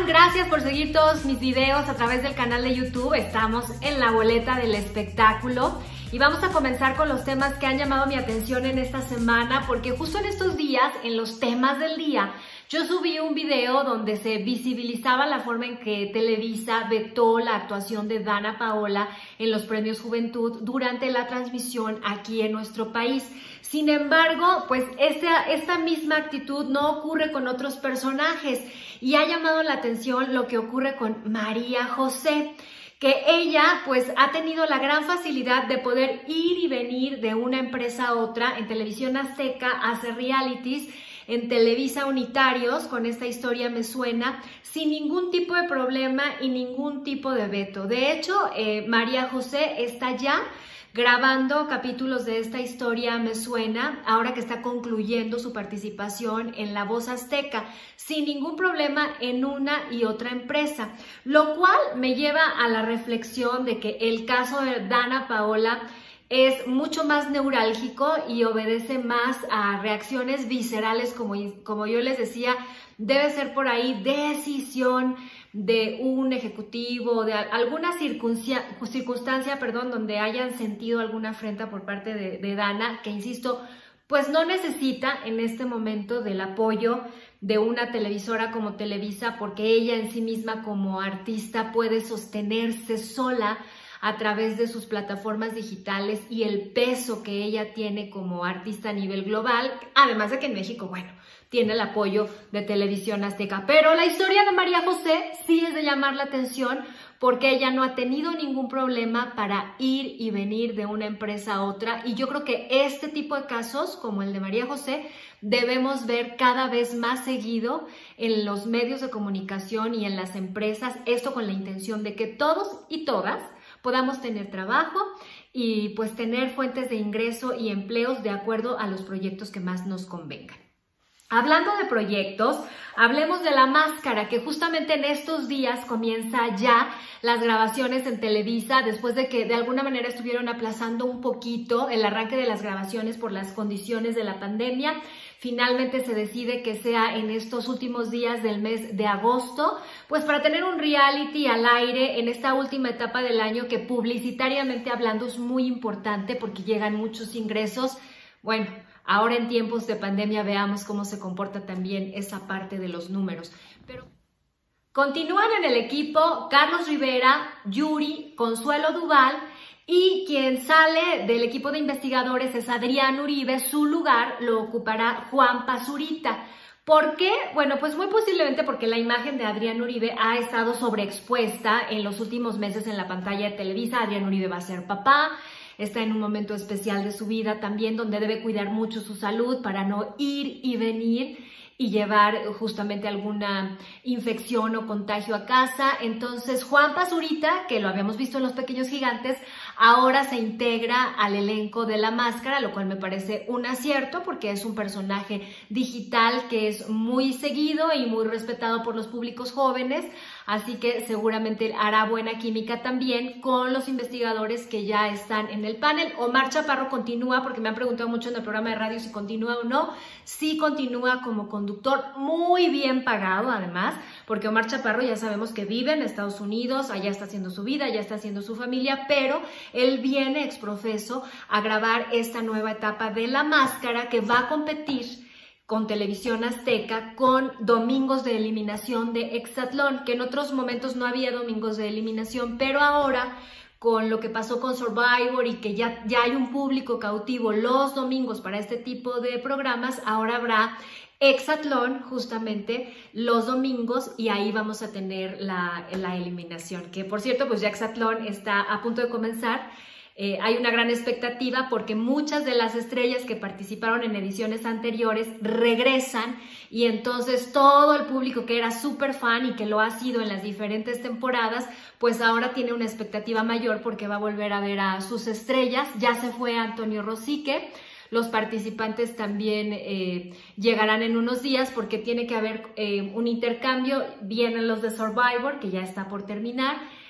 Gracias por seguir todos mis videos a través del canal de YouTube. Estamos en la boleta del espectáculo y vamos a comenzar con los temas que han llamado mi atención en esta semana, porque justo en estos días, en los temas del día, yo subí un video donde se visibilizaba la forma en que Televisa vetó la actuación de Dana Paola en los Premios Juventud durante la transmisión aquí en nuestro país. Sin embargo, pues esta misma actitud no ocurre con otros personajes y ha llamado la atención lo que ocurre con María José, que ella pues ha tenido la gran facilidad de poder ir y venir de una empresa a otra. En Televisión Azteca hace realities, en Televisa Unitarios, con esta historia me suena, sin ningún tipo de problema y ningún tipo de veto. De hecho, María José está ya grabando capítulos de esta historia me suena, ahora que está concluyendo su participación en La Voz Azteca, sin ningún problema en una y otra empresa, lo cual me lleva a la reflexión de que el caso de Dana Paola es mucho más neurálgico y obedece más a reacciones viscerales, como yo les decía, debe ser por ahí decisión de un ejecutivo, de alguna circunstancia, donde hayan sentido alguna afrenta por parte de Dana, que insisto, pues no necesita en este momento del apoyo de una televisora como Televisa, porque ella en sí misma como artista puede sostenerse sola a través de sus plataformas digitales y el peso que ella tiene como artista a nivel global, además de que en México, bueno, tiene el apoyo de Televisión Azteca. Pero la historia de María José sí es de llamar la atención, porque ella no ha tenido ningún problema para ir y venir de una empresa a otra, y yo creo que este tipo de casos, como el de María José, debemos ver cada vez más seguido en los medios de comunicación y en las empresas, esto con la intención de que todos y todas podamos tener trabajo y pues tener fuentes de ingreso y empleos de acuerdo a los proyectos que más nos convengan. Hablando de proyectos, hablemos de La Máscara, que justamente en estos días comienza ya las grabaciones en Televisa, después de que de alguna manera estuvieron aplazando un poquito el arranque de las grabaciones por las condiciones de la pandemia. Finalmente se decide que sea en estos últimos días del mes de agosto, pues para tener un reality al aire en esta última etapa del año, que publicitariamente hablando es muy importante porque llegan muchos ingresos. Bueno, ahora en tiempos de pandemia veamos cómo se comporta también esa parte de los números. Pero continúan en el equipo Carlos Rivera, Yuri, Consuelo Duval, y quien sale del equipo de investigadores es Adrián Uribe. Su lugar lo ocupará Juan Pazurita. ¿Por qué? Bueno, pues muy posiblemente porque la imagen de Adrián Uribe ha estado sobreexpuesta en los últimos meses en la pantalla de Televisa. Adrián Uribe va a ser papá, está en un momento especial de su vida también, donde debe cuidar mucho su salud para no ir y venir y llevar justamente alguna infección o contagio a casa. Entonces Juan Pazurita, que lo habíamos visto en Los Pequeños Gigantes, ahora se integra al elenco de La Máscara, lo cual me parece un acierto porque es un personaje digital que es muy seguido y muy respetado por los públicos jóvenes, así que seguramente hará buena química también con los investigadores que ya están en el panel. Omar Chaparro continúa, porque me han preguntado mucho en el programa de radio si continúa o no. Sí continúa como conductor, muy bien pagado además, porque Omar Chaparro ya sabemos que vive en Estados Unidos, allá está haciendo su vida, allá está haciendo su familia, pero él viene exprofeso a grabar esta nueva etapa de La Máscara, que va a competir con Televisión Azteca con domingos de eliminación de Hexatlón, que en otros momentos no había domingos de eliminación, pero ahora con lo que pasó con Survivor y que ya hay un público cautivo los domingos para este tipo de programas, ahora habrá Hexatlón justamente los domingos y ahí vamos a tener la eliminación, que por cierto pues ya Hexatlón está a punto de comenzar. Hay una gran expectativa porque muchas de las estrellas que participaron en ediciones anteriores regresan, y entonces todo el público que era súper fan y que lo ha sido en las diferentes temporadas, pues ahora tiene una expectativa mayor porque va a volver a ver a sus estrellas. Ya se fue Antonio Rosique. Los participantes también llegarán en unos días porque tiene que haber un intercambio. Vienen los de Survivor, que ya está por terminar.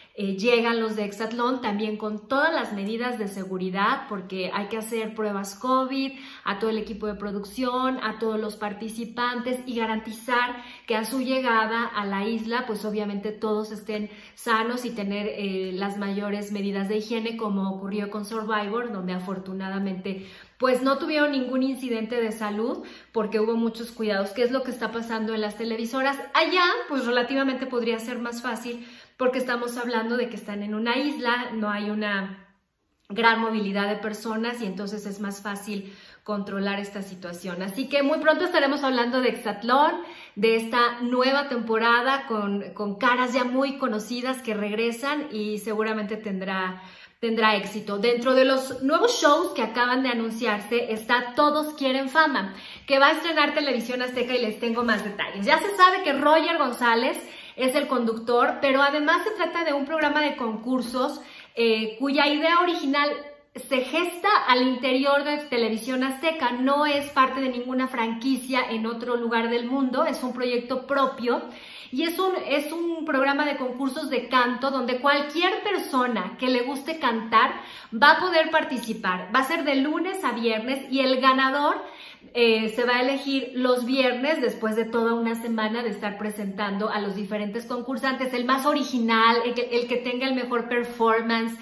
llegan los de Exatlón también con todas las medidas de seguridad, porque hay que hacer pruebas COVID a todo el equipo de producción, a todos los participantes, y garantizar que a su llegada a la isla pues obviamente todos estén sanos y tener las mayores medidas de higiene, como ocurrió con Survivor, donde afortunadamente pues no tuvieron ningún incidente de salud porque hubo muchos cuidados. ¿Qué es lo que está pasando en las televisoras? Allá pues relativamente podría ser más fácil, porque estamos hablando de que están en una isla, no hay una gran movilidad de personas y entonces es más fácil controlar esta situación. Así que muy pronto estaremos hablando de Exatlón, de esta nueva temporada con caras ya muy conocidas que regresan, y seguramente tendrá éxito. Dentro de los nuevos shows que acaban de anunciarse está Todos Quieren Fama, que va a estrenar Televisión Azteca, y les tengo más detalles. Ya se sabe que Roger González es el conductor, pero además se trata de un programa de concursos cuya idea original se gesta al interior de Televisión Azteca. No es parte de ninguna franquicia en otro lugar del mundo, es un proyecto propio. Y es un programa de concursos de canto donde cualquier persona que le guste cantar va a poder participar. Va a ser de lunes a viernes, y el ganador se va a elegir los viernes después de toda una semana de estar presentando a los diferentes concursantes. El más original, el que tenga el mejor performance,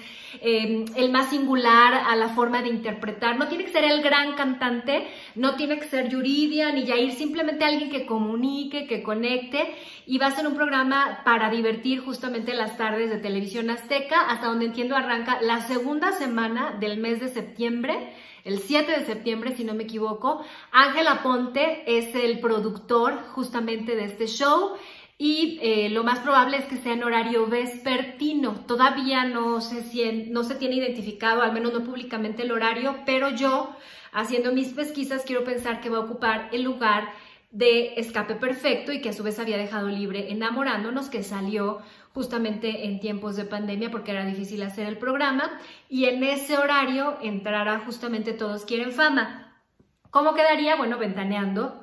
el más singular a la forma de interpretar. No tiene que ser el gran cantante, no tiene que ser Yuridia ni Yair, simplemente alguien que comunique, que conecte, y va a ser un programa para divertir justamente las tardes de Televisión Azteca. Hasta donde entiendo arranca la segunda semana del mes de septiembre, el 7 de septiembre si no me equivoco. Ángel Aponte es el productor justamente de este show, y lo más probable es que sea en horario vespertino. Todavía no se tiene identificado, al menos no públicamente, el horario, pero yo, haciendo mis pesquisas, quiero pensar que va a ocupar el lugar de Escape Perfecto, y que a su vez había dejado libre Enamorándonos, que salió justamente en tiempos de pandemia porque era difícil hacer el programa, y en ese horario entrará justamente Todos Quieren Fama. ¿Cómo quedaría? Bueno, Ventaneando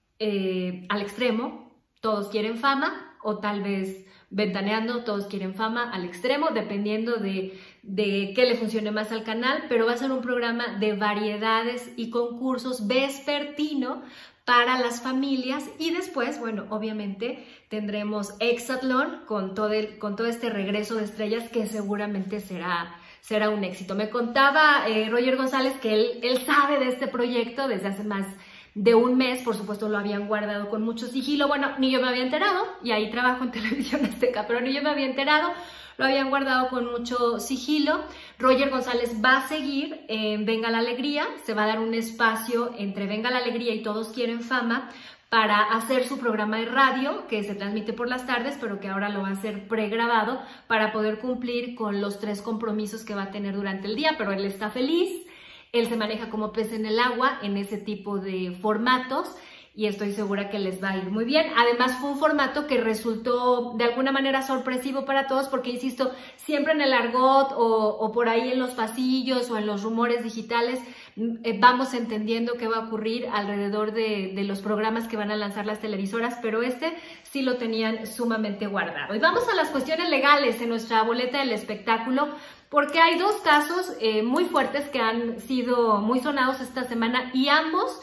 al extremo, Todos Quieren Fama, o tal vez Ventaneando, Todos Quieren Fama al extremo, dependiendo de qué le funcione más al canal, pero va a ser un programa de variedades y concursos vespertino para las familias. Y después, bueno, obviamente tendremos Exatlón con todo este regreso de estrellas que seguramente será un éxito. Me contaba Roger González que él sabe de este proyecto desde hace más de un mes. Por supuesto lo habían guardado con mucho sigilo. Bueno, ni yo me había enterado, y ahí trabajo en Televisión Azteca, pero ni yo me había enterado. Lo habían guardado con mucho sigilo. Roger González va a seguir en Venga la Alegría. Se va a dar un espacio entre Venga la Alegría y Todos Quieren Fama para hacer su programa de radio, que se transmite por las tardes, pero que ahora lo va a hacer pregrabado para poder cumplir con los 3 compromisos que va a tener durante el día. Pero él está feliz. Él se maneja como pez en el agua en ese tipo de formatos, y estoy segura que les va a ir muy bien. Además, fue un formato que resultó de alguna manera sorpresivo para todos, porque, insisto, siempre en el argot o por ahí en los pasillos o en los rumores digitales vamos entendiendo qué va a ocurrir alrededor de los programas que van a lanzar las televisoras, pero este sí lo tenían sumamente guardado. Y vamos a las cuestiones legales en nuestra boleta del espectáculo, porque hay 2 casos muy fuertes que han sido muy sonados esta semana, y ambos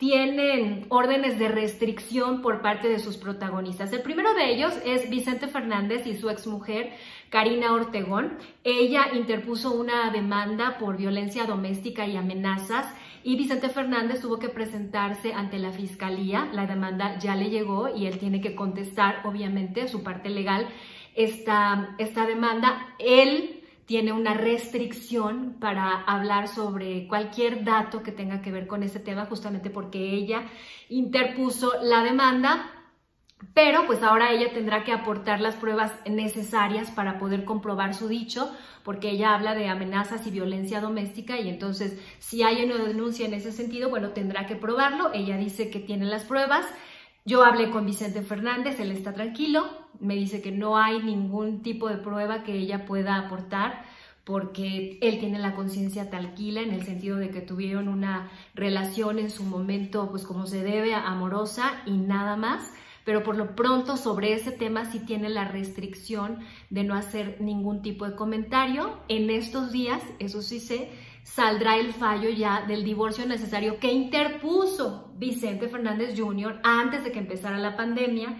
tienen órdenes de restricción por parte de sus protagonistas. El primero de ellos es Vicente Fernández y su exmujer Karina Ortegón. Ella interpuso una demanda por violencia doméstica y amenazas, y Vicente Fernández tuvo que presentarse ante la fiscalía. La demanda ya le llegó y él tiene que contestar, obviamente, su parte legal, esta demanda. Él tiene una restricción para hablar sobre cualquier dato que tenga que ver con ese tema, justamente porque ella interpuso la demanda, pero pues ahora ella tendrá que aportar las pruebas necesarias para poder comprobar su dicho, porque ella habla de amenazas y violencia doméstica, y entonces si hay una denuncia en ese sentido, bueno, tendrá que probarlo. Ella dice que tiene las pruebas. Yo hablé con Vicente Fernández, él está tranquilo, me dice que no hay ningún tipo de prueba que ella pueda aportar, porque él tiene la conciencia tranquila, en el sentido de que tuvieron una relación en su momento, pues como se debe, amorosa, y nada más. pero por lo pronto sobre ese tema sí tiene la restricción de no hacer ningún tipo de comentario. En estos días, eso sí sé, saldrá el fallo ya del divorcio necesario que interpuso Vicente Fernández Jr. antes de que empezara la pandemia.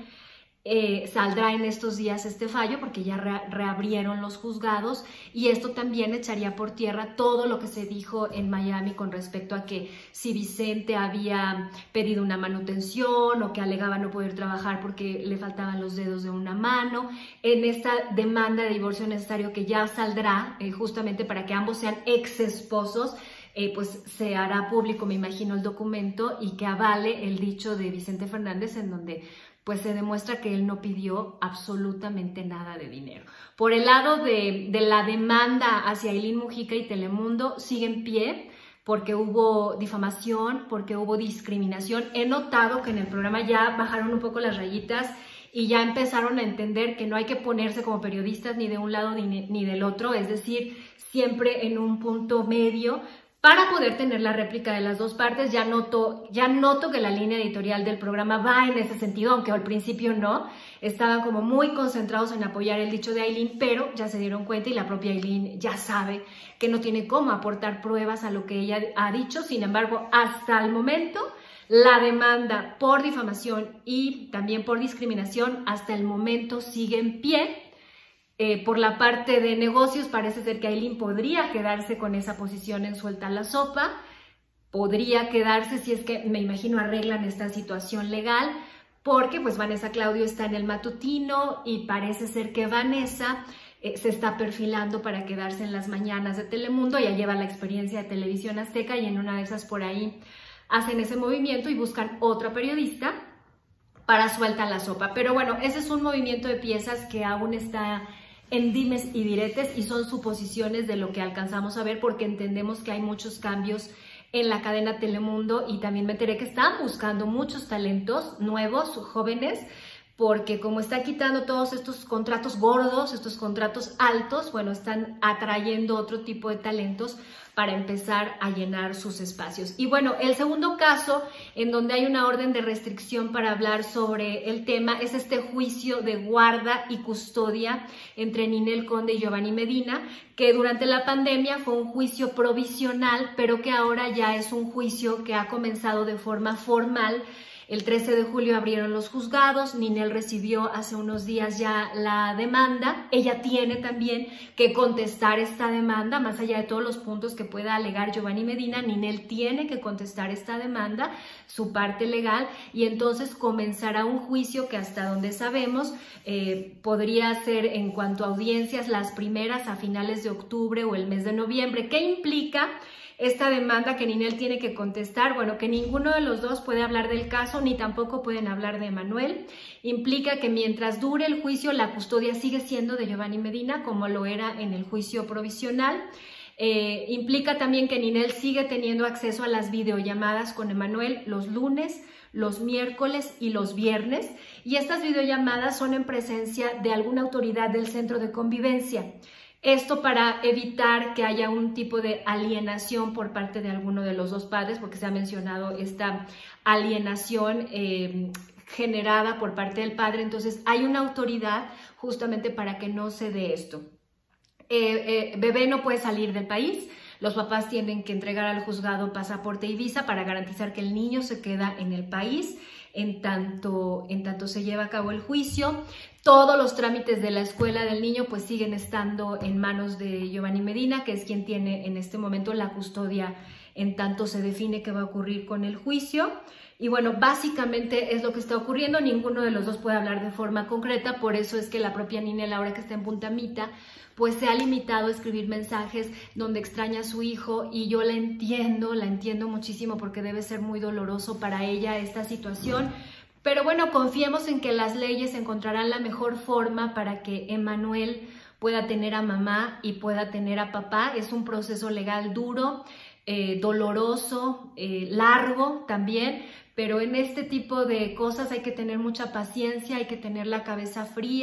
Saldrá en estos días este fallo porque ya reabrieron los juzgados, y esto también echaría por tierra todo lo que se dijo en Miami con respecto a que si Vicente había pedido una manutención o que alegaba no poder trabajar porque le faltaban los dedos de una mano. En esta demanda de divorcio necesario que ya saldrá justamente para que ambos sean ex esposos, pues se hará público, me imagino, el documento y que avale el dicho de Vicente Fernández, en donde pues se demuestra que él no pidió absolutamente nada de dinero. Por el lado de la demanda hacia Aylin Mujica y Telemundo, sigue en pie porque hubo difamación, porque hubo discriminación. He notado que en el programa ya bajaron un poco las rayitas y ya empezaron a entender que no hay que ponerse como periodistas ni de un lado ni del otro, es decir, siempre en un punto medio, para poder tener la réplica de las dos partes. Ya noto que la línea editorial del programa va en ese sentido, aunque al principio no. Estaban como muy concentrados en apoyar el dicho de Aylin, pero ya se dieron cuenta y la propia Aylin ya sabe que no tiene cómo aportar pruebas a lo que ella ha dicho. Sin embargo, hasta el momento, la demanda por difamación y también por discriminación hasta el momento sigue en pie. Por la parte de negocios parece ser que Aylin podría quedarse con esa posición en suelta la sopa, podría quedarse si es que, me imagino, arreglan esta situación legal, porque pues Vanessa Claudio está en el matutino y parece ser que Vanessa se está perfilando para quedarse en las mañanas de Telemundo. Ya lleva la experiencia de Televisión Azteca y en una de esas por ahí hacen ese movimiento y buscan otra periodista para suelta la sopa. Pero bueno, ese es un movimiento de piezas que aún está en dimes y diretes y son suposiciones de lo que alcanzamos a ver, porque entendemos que hay muchos cambios en la cadena Telemundo y también me enteré que están buscando muchos talentos nuevos, jóvenes, porque como está quitando todos estos contratos gordos, estos contratos altos, bueno, están atrayendo otro tipo de talentos para empezar a llenar sus espacios. Y bueno, el segundo caso en donde hay una orden de restricción para hablar sobre el tema es este juicio de guarda y custodia entre Ninel Conde y Giovanni Medina, que durante la pandemia fue un juicio provisional, pero que ahora ya es un juicio que ha comenzado de forma formal. El 13 de julio abrieron los juzgados, Ninel recibió hace unos días ya la demanda. Ella tiene también que contestar esta demanda, más allá de todos los puntos que pueda alegar Giovanni Medina. Ninel tiene que contestar esta demanda, su parte legal, y entonces comenzará un juicio que hasta donde sabemos podría ser, en cuanto a audiencias, las primeras a finales de octubre o el mes de noviembre. ¿Qué implica esta demanda que Ninel tiene que contestar? Bueno, que ninguno de los dos puede hablar del caso, ni tampoco pueden hablar de Emmanuel. Implica que mientras dure el juicio, la custodia sigue siendo de Giovanni Medina, como lo era en el juicio provisional. Implica también que Ninel sigue teniendo acceso a las videollamadas con Emmanuel los lunes, los miércoles y los viernes. Y estas videollamadas son en presencia de alguna autoridad del centro de convivencia. Esto para evitar que haya un tipo de alienación por parte de alguno de los dos padres, porque se ha mencionado esta alienación generada por parte del padre. Entonces hay una autoridad justamente para que no se dé esto. Bebé no puede salir del país. Los papás tienen que entregar al juzgado pasaporte y visa para garantizar que el niño se queda en el país en tanto se lleva a cabo el juicio. Todos los trámites de la escuela del niño pues siguen estando en manos de Giovanni Medina, que es quien tiene en este momento la custodia en tanto se define qué va a ocurrir con el juicio. Y bueno, básicamente es lo que está ocurriendo. Ninguno de los dos puede hablar de forma concreta, por eso es que la propia Ninel, ahora que está en Puntamita, pues se ha limitado a escribir mensajes donde extraña a su hijo, y yo la entiendo muchísimo, porque debe ser muy doloroso para ella esta situación. Pero bueno, confiemos en que las leyes encontrarán la mejor forma para que Emmanuel pueda tener a mamá y pueda tener a papá. Es un proceso legal duro, doloroso, largo también, pero en este tipo de cosas hay que tener mucha paciencia, hay que tener la cabeza fría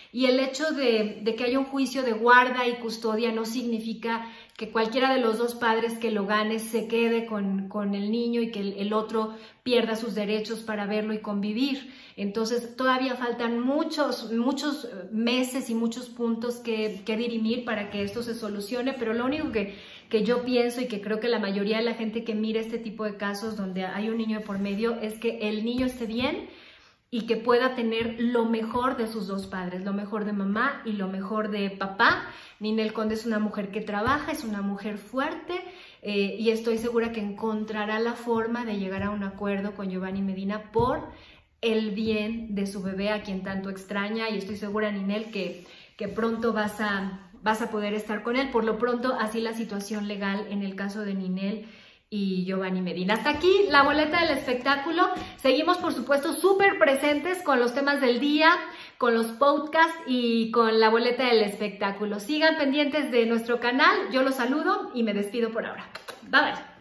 y el hecho de que haya un juicio de guarda y custodia no significa que cualquiera de los dos padres que lo gane se quede con el niño y que el otro pierda sus derechos para verlo y convivir. Entonces todavía faltan muchos meses y muchos puntos que dirimir para que esto se solucione, pero lo único que yo pienso y que creo que la mayoría de la gente que mira este tipo de casos donde hay un niño de por medio es que el niño esté bien y que pueda tener lo mejor de sus dos padres, lo mejor de mamá y lo mejor de papá. Ninel Conde es una mujer que trabaja, es una mujer fuerte y estoy segura que encontrará la forma de llegar a un acuerdo con Giovanni Medina por el bien de su bebé, a quien tanto extraña, y estoy segura, Ninel, que pronto vas a poder estar con él. Por lo pronto, así la situación legal en el caso de Ninel y Giovanni Medina. Hasta aquí la boleta del espectáculo. Seguimos, por supuesto, súper presentes con los temas del día, con los podcasts y con la boleta del espectáculo. Sigan pendientes de nuestro canal. Yo los saludo y me despido por ahora. Bye bye.